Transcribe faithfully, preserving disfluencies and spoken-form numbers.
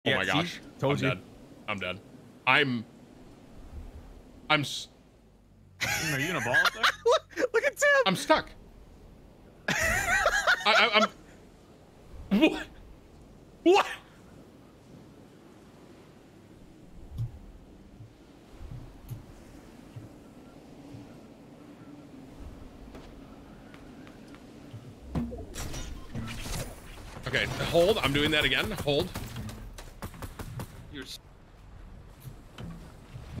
Yeah, oh my see? gosh. Told I'm you. dead. I'm dead. I'm... I'm... S Are you gonna ball up there? look, look at Tim. I'm stuck. I, I, I'm... What? What? Okay, hold. I'm doing that again. Hold.